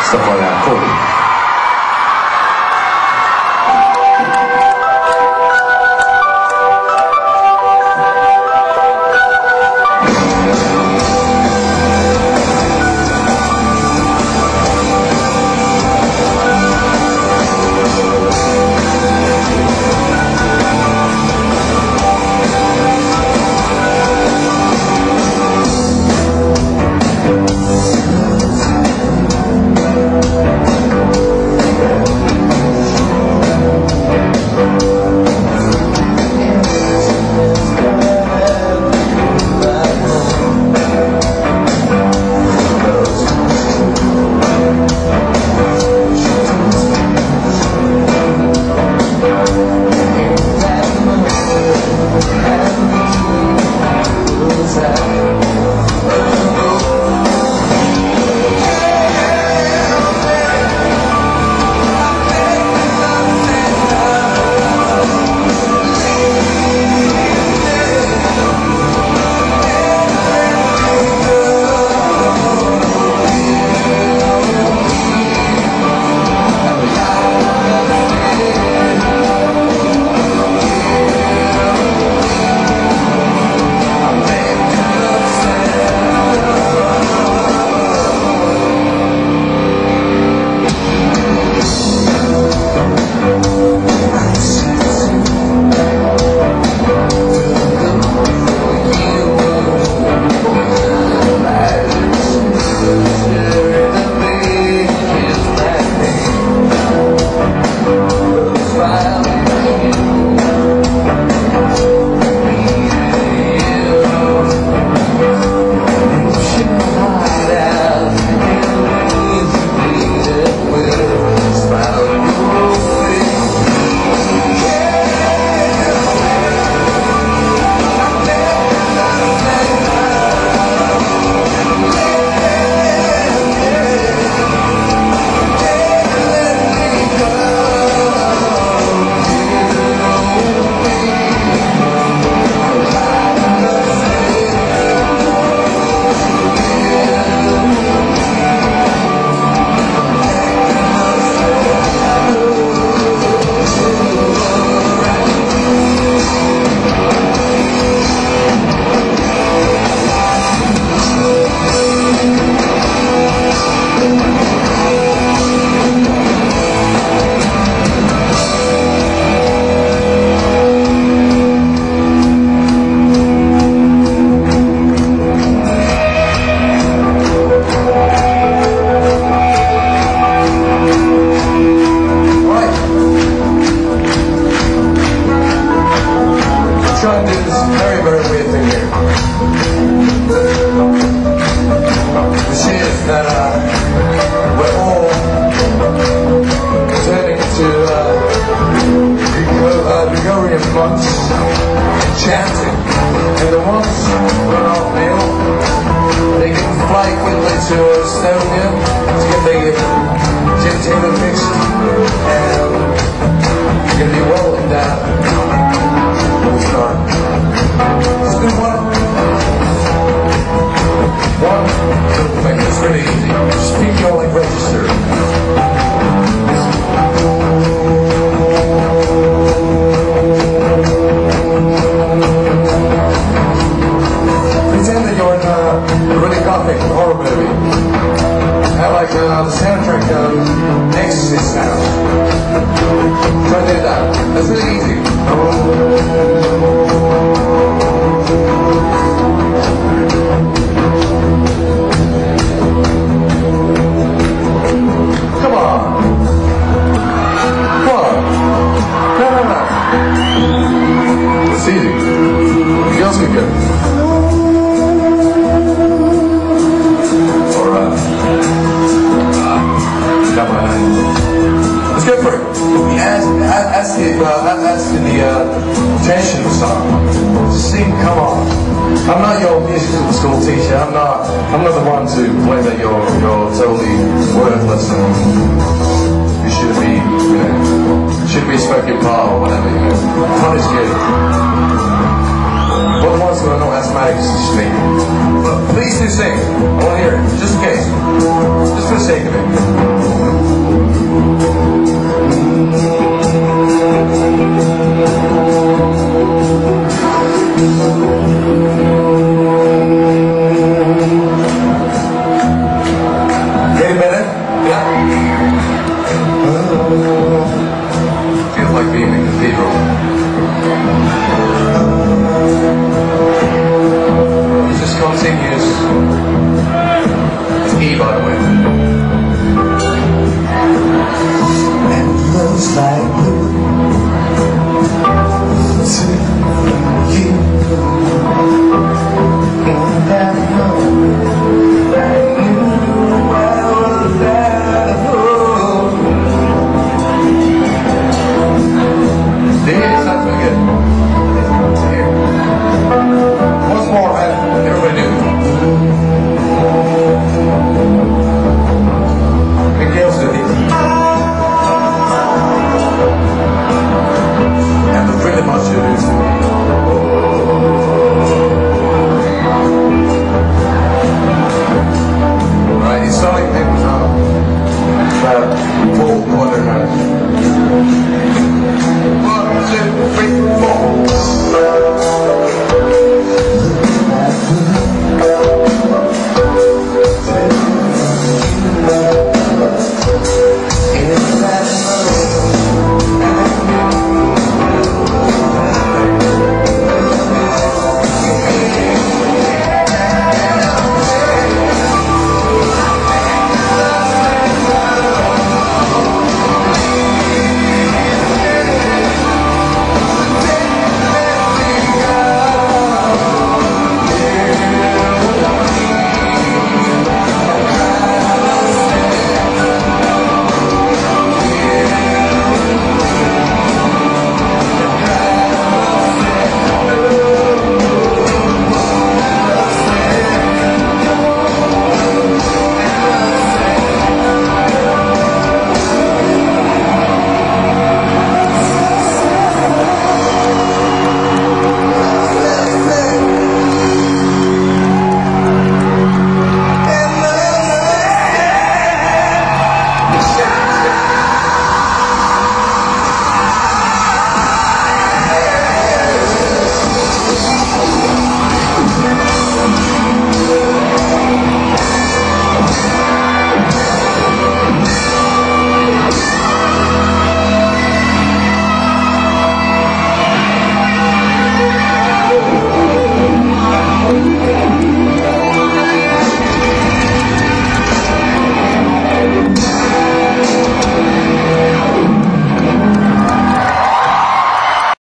stuff like that. Cool. chanting, and the ones who are not male, they can fly quickly to Estonia to get the genitalia fixed, and you're going to be well endowed. We'll start. It's a good one. One little thing that's really easy. Just keep your like register. Pretend that you're in a really gothic horror movie. Have like the soundtrack of Exorcist sound. Try to do that. That's really easy. Come on. Come on. No. It's easy. The girls can go. Let's go for it. As to the tension of the song, just sing "Come On." I'm not your musical school teacher. I'm not the one to play that you're totally worthless and you should be a spoken part or whatever. Fun is good. But the ones who are not asthmatics just me. But please do sing. I want to hear it, just in case, just for the sake of it. way. And looks like blue to you.